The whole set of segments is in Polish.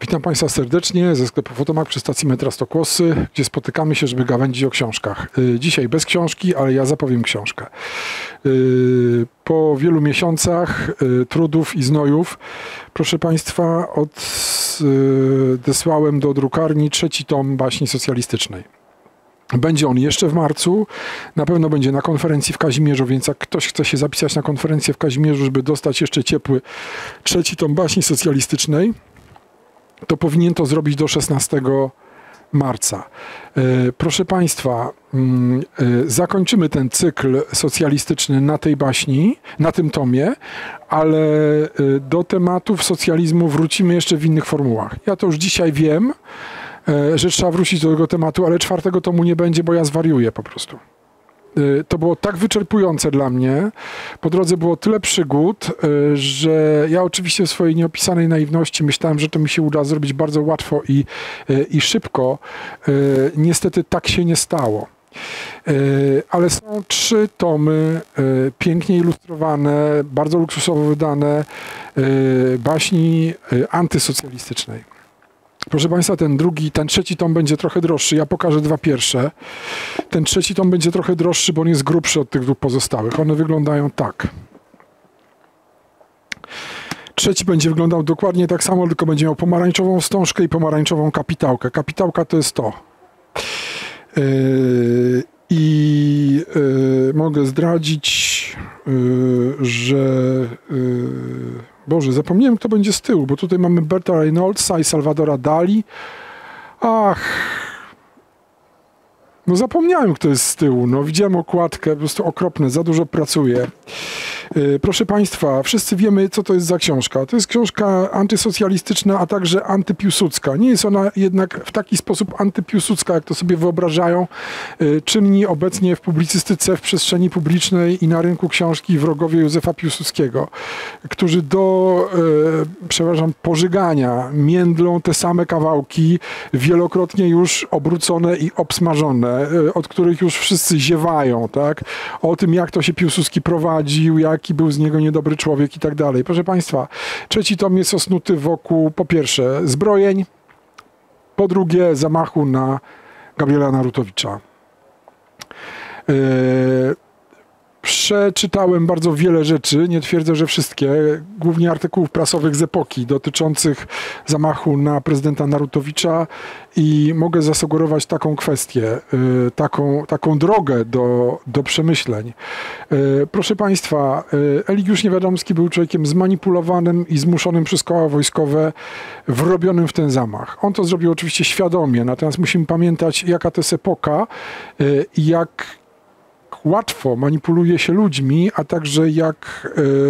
Witam Państwa serdecznie ze sklepu Fotomak przy stacji metra Stokłosy, gdzie spotykamy się, żeby gawędzić o książkach. Dzisiaj bez książki, ale ja zapowiem książkę. Po wielu miesiącach trudów i znojów, proszę Państwa, odesłałem do drukarni 3. tom baśni socjalistycznej. Będzie on jeszcze w marcu, na pewno będzie na konferencji w Kazimierzu, więc jak ktoś chce się zapisać na konferencję w Kazimierzu, żeby dostać jeszcze ciepły 3. tom baśni socjalistycznej, to powinien to zrobić do 16 marca. Proszę Państwa, zakończymy ten cykl socjalistyczny na tej baśni, na tym tomie, ale do tematów socjalizmu wrócimy jeszcze w innych formułach. Ja to już dzisiaj wiem, że trzeba wrócić do tego tematu, ale 4. tomu nie będzie, bo ja zwariuję po prostu. To było tak wyczerpujące dla mnie. Po drodze było tyle przygód, że ja oczywiście w swojej nieopisanej naiwności myślałem, że to mi się uda zrobić bardzo łatwo i szybko. Niestety tak się nie stało. Ale są 3 tomy pięknie ilustrowane, bardzo luksusowo wydane baśni antysocjalistycznej. Proszę Państwa, ten 3. tom będzie trochę droższy. Ja pokażę 2 pierwsze. Ten 3. tom będzie trochę droższy, bo on jest grubszy od tych 2 pozostałych. One wyglądają tak. 3. będzie wyglądał dokładnie tak samo, tylko będzie miał pomarańczową wstążkę i pomarańczową kapitałkę. Kapitałka to jest to. Mogę zdradzić, że... Boże, zapomniałem, kto będzie z tyłu, bo tutaj mamy Berta Reynoldsa i Salvadora Dali. No zapomniałem, kto jest z tyłu. No widziałem okładkę, po prostu okropne, za dużo pracuję. Proszę Państwa, wszyscy wiemy, co to jest za książka. To jest książka antysocjalistyczna, a także antypiłsudska. Nie jest ona jednak w taki sposób antypiłsudska, jak to sobie wyobrażają czynni obecnie w publicystyce, w przestrzeni publicznej i na rynku książki wrogowie Józefa Piłsudskiego, którzy do, pożygania międlą te same kawałki, wielokrotnie już obrócone i obsmażone, od których już wszyscy ziewają, tak? O tym, jak to się Piłsudski prowadził, jaki był z niego niedobry człowiek i tak dalej. Proszę Państwa, 3. tom jest osnuty wokół, po pierwsze, zbrojeń, po drugie, zamachu na Gabriela Narutowicza. Przeczytałem bardzo wiele rzeczy, nie twierdzę, że wszystkie, głównie artykułów prasowych z epoki dotyczących zamachu na prezydenta Narutowicza i mogę zasugerować taką kwestię, taką drogę do przemyśleń. Proszę Państwa, Eligiusz Niewiadomski był człowiekiem zmanipulowanym i zmuszonym przez koła wojskowe, wrobionym w ten zamach. On to zrobił oczywiście świadomie, natomiast musimy pamiętać, jaka to jest epoka i jak łatwo manipuluje się ludźmi, a także jak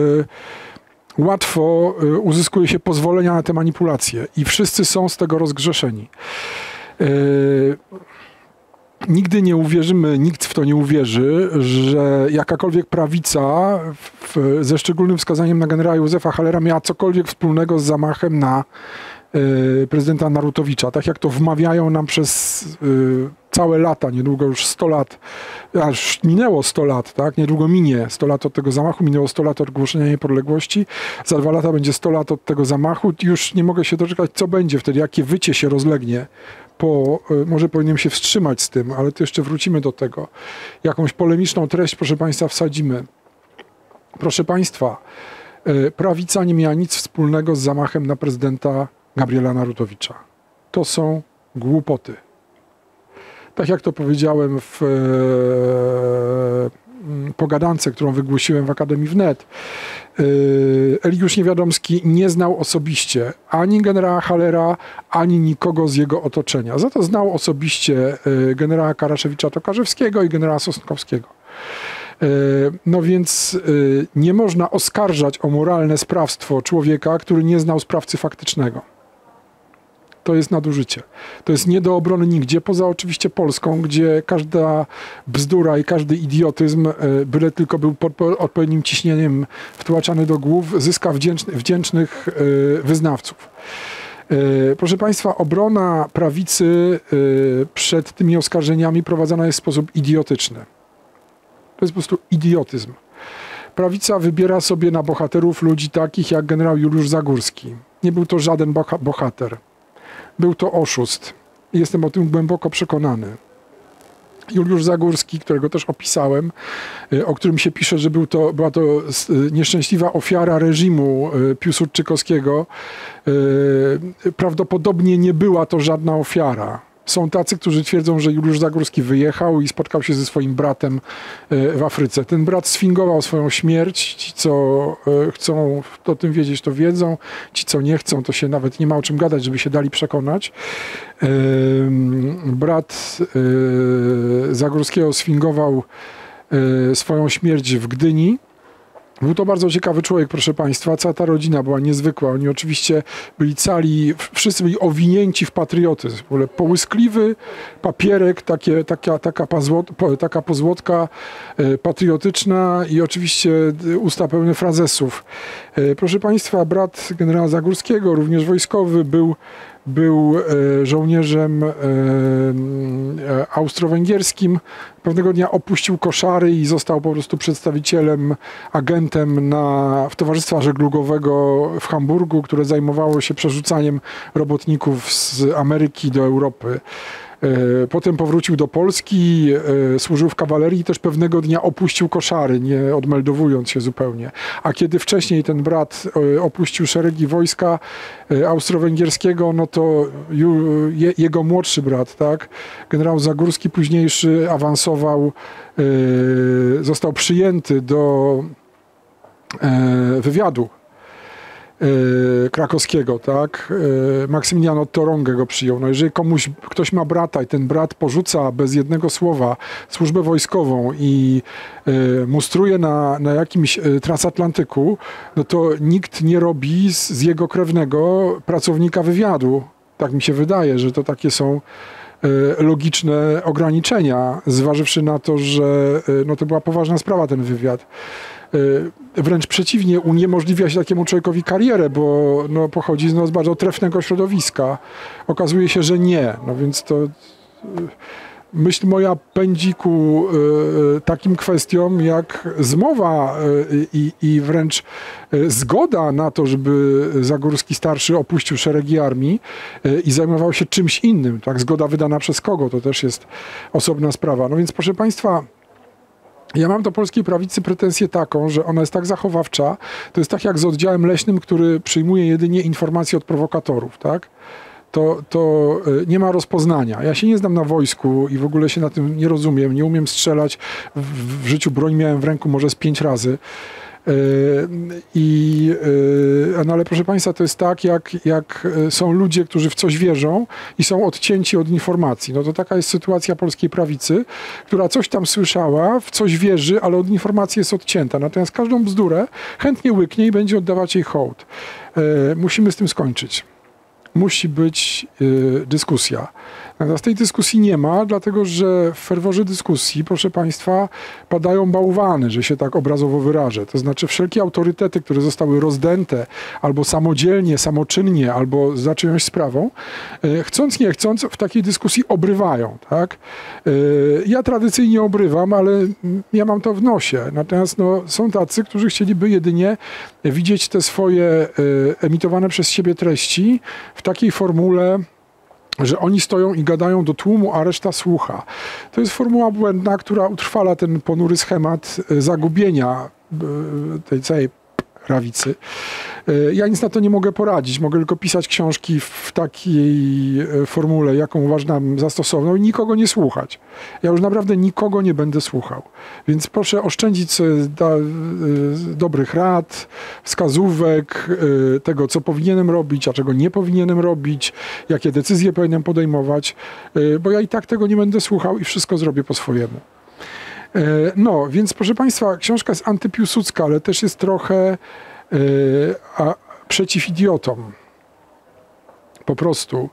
łatwo uzyskuje się pozwolenia na te manipulacje. I wszyscy są z tego rozgrzeszeni. Nigdy nie uwierzymy, nikt w to nie uwierzy, że jakakolwiek prawica, ze szczególnym wskazaniem na generała Józefa Hallera, miała cokolwiek wspólnego z zamachem na prezydenta Narutowicza. Tak jak to wmawiają nam przez całe lata, niedługo już 100 lat, aż minęło 100 lat, tak? Niedługo minie 100 lat od tego zamachu, minęło 100 lat od ogłoszenia niepodległości, za 2 lata będzie 100 lat od tego zamachu. Już nie mogę się doczekać, co będzie wtedy, jakie wycie się rozlegnie. Może powinienem się wstrzymać z tym, ale to jeszcze wrócimy do tego. Jakąś polemiczną treść, proszę Państwa, wsadzimy. Proszę Państwa, prawica nie miała nic wspólnego z zamachem na prezydenta Gabriela Narutowicza. To są głupoty. Tak jak to powiedziałem w pogadance, którą wygłosiłem w Akademii Wnet, Eligiusz Niewiadomski nie znał osobiście ani generała Hallera, ani nikogo z jego otoczenia. Za to znał osobiście generała Karaszewicza-Tokarzewskiego i generała Sosnkowskiego. No więc nie można oskarżać o moralne sprawstwo człowieka, który nie znał sprawcy faktycznego. To jest nadużycie. To jest nie do obrony nigdzie, poza oczywiście Polską, gdzie każda bzdura i każdy idiotyzm, byle tylko był pod odpowiednim ciśnieniem wtłaczany do głów, zyska wdzięcznych wyznawców. Proszę Państwa, obrona prawicy przed tymi oskarżeniami prowadzona jest w sposób idiotyczny. To jest po prostu idiotyzm. Prawica wybiera sobie na bohaterów ludzi takich jak generał Juliusz Zagórski. Nie był to żaden bohater. Był to oszust. Jestem o tym głęboko przekonany. Juliusz Zagórski, którego też opisałem, o którym się pisze, że była to nieszczęśliwa ofiara reżimu piłsudczykowskiego. Prawdopodobnie nie była to żadna ofiara. Są tacy, którzy twierdzą, że Juliusz Zagórski wyjechał i spotkał się ze swoim bratem w Afryce. Ten brat sfingował swoją śmierć. Ci, co chcą o tym wiedzieć, to wiedzą. Ci, co nie chcą, to się nawet nie ma o czym gadać, żeby się dali przekonać. Brat Zagórskiego sfingował swoją śmierć w Gdyni. Był to bardzo ciekawy człowiek, proszę Państwa. Cała ta rodzina była niezwykła. Oni oczywiście byli cali, wszyscy byli owinięci w patriotyzm. W ogóle połyskliwy papierek, taka pozłotka patriotyczna i oczywiście usta pełne frazesów. Proszę Państwa, brat generała Zagórskiego, również wojskowy, był żołnierzem austro-węgierskim. Pewnego dnia opuścił koszary i został po prostu przedstawicielem, agentem w Towarzystwa Żeglugowego w Hamburgu, które zajmowało się przerzucaniem robotników z Ameryki do Europy. Potem powrócił do Polski, służył w kawalerii i też pewnego dnia opuścił koszary, nie odmeldowując się zupełnie. A kiedy wcześniej ten brat opuścił szeregi wojska austro-węgierskiego, no to jego młodszy brat, tak, generał Zagórski, późniejszy, awansował, został przyjęty do wywiadu krakowskiego, tak? Maksymilian Otto Runge go przyjął. No jeżeli ktoś ma brata i ten brat porzuca bez jednego słowa służbę wojskową i mustruje na jakimś transatlantyku, no to nikt nie robi z jego krewnego pracownika wywiadu. Tak mi się wydaje, że to takie są logiczne ograniczenia, zważywszy na to, że no to była poważna sprawa, ten wywiad. Wręcz przeciwnie, uniemożliwia się takiemu człowiekowi karierę, bo no, pochodzi z bardzo trefnego środowiska. Okazuje się, że nie. No więc to myśl moja pędzi ku takim kwestiom jak zmowa i wręcz zgoda na to, żeby Zagórski starszy opuścił szeregi armii i zajmował się czymś innym. Tak, zgoda wydana przez kogo, to też jest osobna sprawa. No więc proszę Państwa, ja mam do polskiej prawicy pretensję taką, że ona jest tak zachowawcza, to jest tak jak z oddziałem leśnym, który przyjmuje jedynie informacje od prowokatorów, tak? To nie ma rozpoznania. Ja się nie znam na wojsku i w ogóle się na tym nie rozumiem, nie umiem strzelać. W życiu broń miałem w ręku może z 5 razy. No ale proszę Państwa, to jest tak, jak są ludzie, którzy w coś wierzą i są odcięci od informacji. No to taka jest sytuacja polskiej prawicy, która coś tam słyszała, w coś wierzy, ale od informacji jest odcięta. Natomiast każdą bzdurę chętnie łyknie i będzie oddawać jej hołd. Musimy z tym skończyć. Musi być dyskusja. Natomiast tej dyskusji nie ma, dlatego że w ferworze dyskusji, proszę Państwa, padają bałwany, że się tak obrazowo wyrażę. To znaczy wszelkie autorytety, które zostały rozdęte albo samodzielnie, samoczynnie, albo za czyjąś sprawą, chcąc nie chcąc w takiej dyskusji obrywają. Tak? Ja tradycyjnie obrywam, ale ja mam to w nosie. Natomiast no, są tacy, którzy chcieliby jedynie widzieć te swoje emitowane przez siebie treści w takiej formule, że oni stoją i gadają do tłumu, a reszta słucha. To jest formuła błędna, która utrwala ten ponury schemat zagubienia tej całej prawicy. Ja nic na to nie mogę poradzić. Mogę tylko pisać książki w takiej formule, jaką uważam za stosowną i nikogo nie słuchać. Ja już naprawdę nikogo nie będę słuchał. Więc proszę oszczędzić sobie dobrych rad, wskazówek, tego, co powinienem robić, a czego nie powinienem robić, jakie decyzje powinienem podejmować, bo ja i tak tego nie będę słuchał i wszystko zrobię po swojemu. No, więc proszę Państwa, książka jest antypiłsudska, ale też jest trochę przeciw idiotom. Po prostu.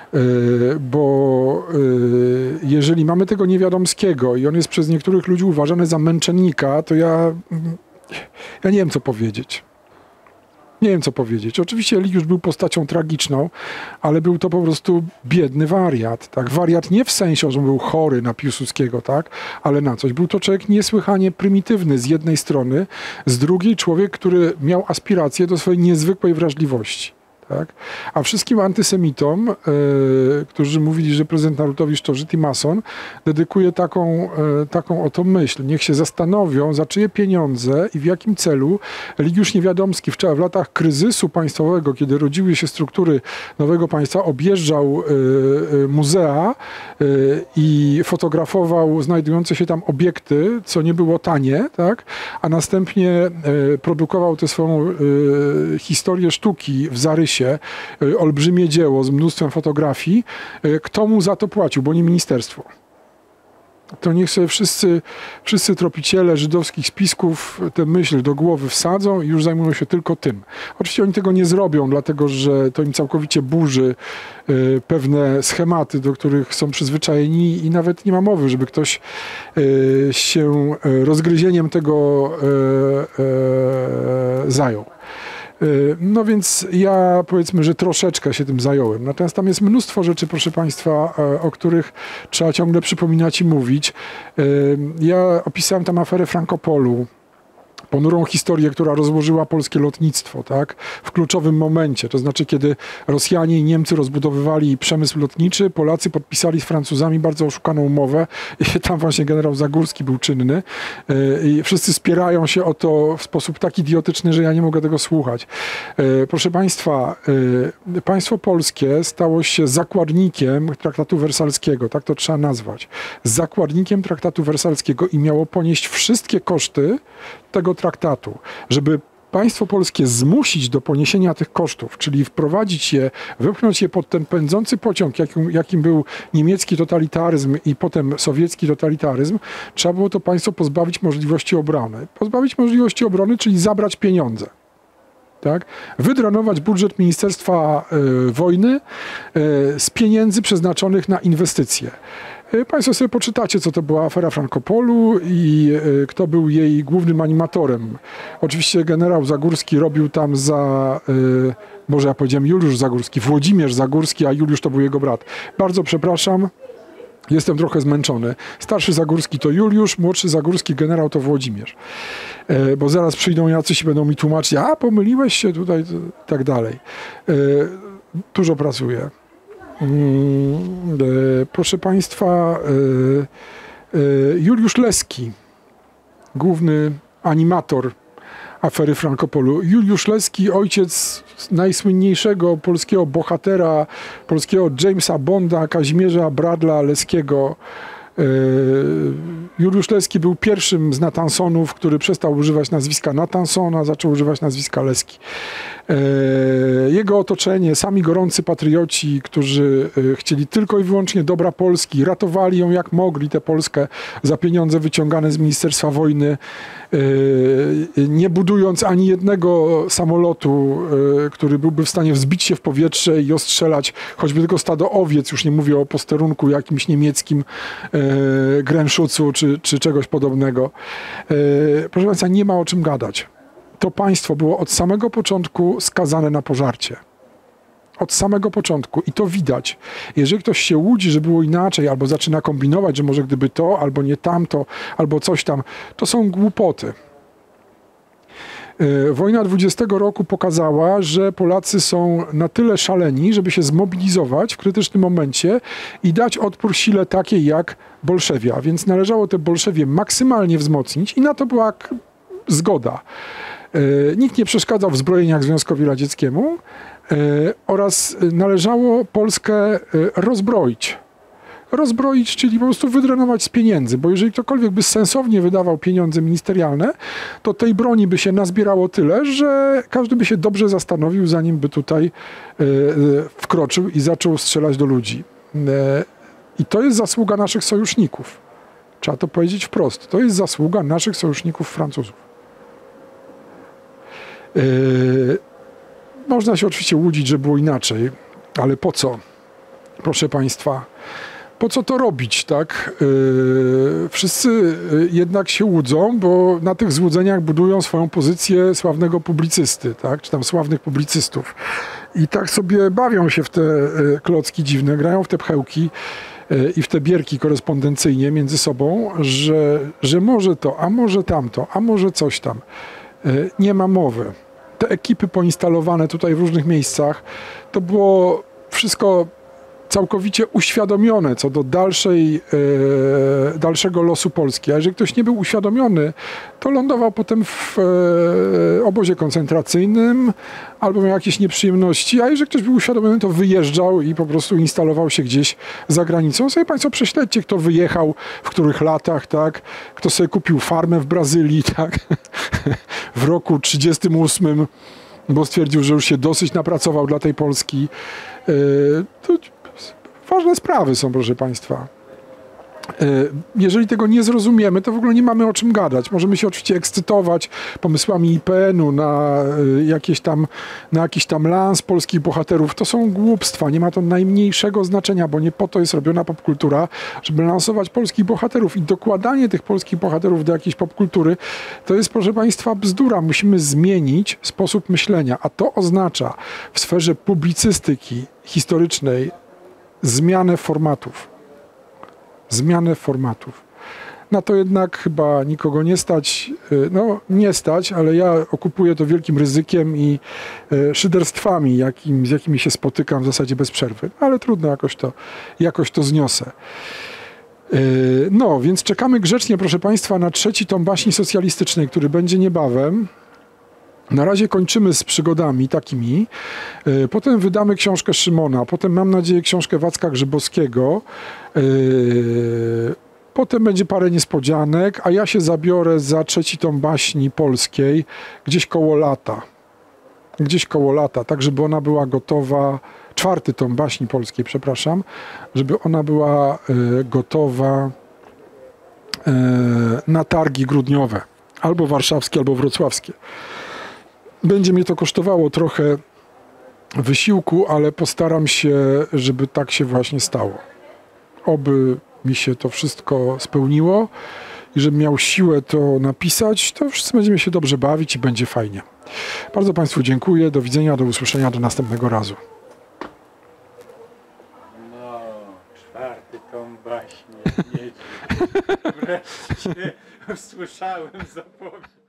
Bo jeżeli mamy tego Niewiadomskiego i on jest przez niektórych ludzi uważany za męczennika, to ja nie wiem, co powiedzieć. Nie wiem, co powiedzieć. Oczywiście Eligiusz był postacią tragiczną, ale był to po prostu biedny wariat. Tak? Wariat nie w sensie, że był chory na Piłsudskiego, tak? Ale na coś. Był to człowiek niesłychanie prymitywny z jednej strony, z drugiej człowiek, który miał aspiracje do swojej niezwykłej wrażliwości. Tak? A wszystkim antysemitom, którzy mówili, że prezydent Narutowicz to Żyd i mason, dedykuje taką oto myśl. Niech się zastanowią, za czyje pieniądze i w jakim celu Eligiusz Niewiadomski w latach kryzysu państwowego, kiedy rodziły się struktury nowego państwa, objeżdżał muzea i fotografował znajdujące się tam obiekty, co nie było tanie, tak? A następnie produkował tę swoją historię sztuki w zarysie, olbrzymie dzieło z mnóstwem fotografii. Kto mu za to płacił? Bo nie ministerstwo. To niech sobie wszyscy tropiciele żydowskich spisków tę myśl do głowy wsadzą i już zajmują się tylko tym. Oczywiście oni tego nie zrobią, dlatego że to im całkowicie burzy pewne schematy, do których są przyzwyczajeni i nawet nie ma mowy, żeby ktoś się rozgryzieniem tego zajął. No więc ja powiedzmy, że troszeczkę się tym zająłem. Natomiast tam jest mnóstwo rzeczy, proszę Państwa, o których trzeba ciągle przypominać i mówić. Ja opisałem tam aferę Frankopolu. Ponurą historię, która rozłożyła polskie lotnictwo, tak? W kluczowym momencie. To znaczy, kiedy Rosjanie i Niemcy rozbudowywali przemysł lotniczy, Polacy podpisali z Francuzami bardzo oszukaną umowę i tam właśnie generał Zagórski był czynny. I wszyscy spierają się o to w sposób tak idiotyczny, że ja nie mogę tego słuchać. Proszę Państwa, państwo polskie stało się zakładnikiem traktatu wersalskiego, tak to trzeba nazwać. Zakładnikiem traktatu wersalskiego i miało ponieść wszystkie koszty tego traktatu, żeby państwo polskie zmusić do poniesienia tych kosztów, czyli wprowadzić je, wypchnąć je pod ten pędzący pociąg, jakim był niemiecki totalitaryzm i potem sowiecki totalitaryzm, trzeba było to państwo pozbawić możliwości obrony. Pozbawić możliwości obrony, czyli zabrać pieniądze. Tak? Wydrenować budżet Ministerstwa Wojny z pieniędzy przeznaczonych na inwestycje. Państwo sobie poczytacie, co to była afera Frankopolu i kto był jej głównym animatorem. Oczywiście generał Zagórski robił tam może ja powiedziałem Juliusz Zagórski, Włodzimierz Zagórski, a Juliusz to był jego brat. Bardzo przepraszam, jestem trochę zmęczony. Starszy Zagórski to Juliusz, młodszy Zagórski generał to Włodzimierz. Bo zaraz przyjdą jacyś i będą mi tłumaczyć, a pomyliłeś się tutaj i tak dalej. Dużo pracuję. Proszę Państwa, Juliusz Leski, główny animator afery Frankopolu. Juliusz Leski, ojciec najsłynniejszego polskiego bohatera, polskiego Jamesa Bonda, Kazimierza Bradla Leskiego. Juliusz Leski był pierwszym z Natansonów, który przestał używać nazwiska Natanson, a zaczął używać nazwiska Leski. Jego otoczenie, sami gorący patrioci, którzy chcieli tylko i wyłącznie dobra Polski, ratowali ją jak mogli, tę Polskę za pieniądze wyciągane z Ministerstwa Wojny, nie budując ani jednego samolotu, który byłby w stanie wzbić się w powietrze i ostrzelać choćby tylko stado owiec, już nie mówię o posterunku jakimś niemieckim, Grenschucu czy czegoś podobnego. Proszę Państwa, nie ma o czym gadać. To państwo było od samego początku skazane na pożarcie. Od samego początku. I to widać. Jeżeli ktoś się łudzi, że było inaczej, albo zaczyna kombinować, że może gdyby to, albo nie tamto, albo coś tam, to są głupoty. Wojna 20 roku pokazała, że Polacy są na tyle szaleni, żeby się zmobilizować w krytycznym momencie i dać odpór sile takiej jak Bolszewia. Więc należało te Bolszewie maksymalnie wzmocnić i na to była zgoda. Nikt nie przeszkadzał w zbrojeniach Związkowi Radzieckiemu oraz należało Polskę rozbroić. Rozbroić, czyli po prostu wydrenować z pieniędzy, bo jeżeli ktokolwiek by sensownie wydawał pieniądze ministerialne, to tej broni by się nazbierało tyle, że każdy by się dobrze zastanowił, zanim by tutaj wkroczył i zaczął strzelać do ludzi. I to jest zasługa naszych sojuszników. Trzeba to powiedzieć wprost. To jest zasługa naszych sojuszników Francuzów. Można się oczywiście łudzić, że było inaczej, ale po co? Proszę Państwa, po co to robić, tak? Wszyscy jednak się łudzą, bo na tych złudzeniach budują swoją pozycję sławnego publicysty, tak? Czy tam sławnych publicystów. I tak sobie bawią się w te klocki dziwne, grają w te pchełki i w te bierki korespondencyjnie między sobą, że może to, a może tamto, a może coś tam. Nie ma mowy. te ekipy poinstalowane tutaj w różnych miejscach, to było wszystko całkowicie uświadomione co do dalszego losu Polski. A jeżeli ktoś nie był uświadomiony, to lądował potem w obozie koncentracyjnym albo miał jakieś nieprzyjemności, a jeżeli ktoś był uświadomiony, to wyjeżdżał i po prostu instalował się gdzieś za granicą. Sobie Państwo prześledźcie, kto wyjechał, w których latach, tak? Kto sobie kupił farmę w Brazylii, tak? W roku 1938, bo stwierdził, że już się dosyć napracował dla tej Polski. To ważne sprawy są, proszę Państwa. Jeżeli tego nie zrozumiemy, to w ogóle nie mamy o czym gadać. Możemy się oczywiście ekscytować pomysłami IPN-u na jakiś tam lans polskich bohaterów. To są głupstwa, nie ma to najmniejszego znaczenia, bo nie po to jest robiona popkultura, żeby lansować polskich bohaterów i dokładanie tych polskich bohaterów do jakiejś popkultury, to jest, proszę Państwa, bzdura. Musimy zmienić sposób myślenia, a to oznacza w sferze publicystyki historycznej zmianę formatów. Na to jednak chyba nikogo nie stać. No, nie stać, ale ja okupuję to wielkim ryzykiem i szyderstwami, z jakimi się spotykam w zasadzie bez przerwy. Ale trudno, jakoś to zniosę. No, więc czekamy grzecznie, proszę Państwa, na 3. tom baśni socjalistycznej, który będzie niebawem. Na razie kończymy z przygodami takimi, potem wydamy książkę Szymona, potem mam nadzieję książkę Wacka Grzybowskiego, potem będzie parę niespodzianek, a ja się zabiorę za 3. tom baśni polskiej gdzieś koło lata, tak żeby ona była gotowa, 4. tom baśni polskiej, przepraszam, żeby ona była gotowa na targi grudniowe, albo warszawskie, albo wrocławskie. Będzie mnie to kosztowało trochę wysiłku, ale postaram się, żeby tak się właśnie stało. Oby mi się to wszystko spełniło i żebym miał siłę to napisać, to wszyscy będziemy się dobrze bawić i będzie fajnie. Bardzo Państwu dziękuję. Do widzenia, do usłyszenia, do następnego razu. No, 4. tom baśni. Wreszcie usłyszałem zapowiedź.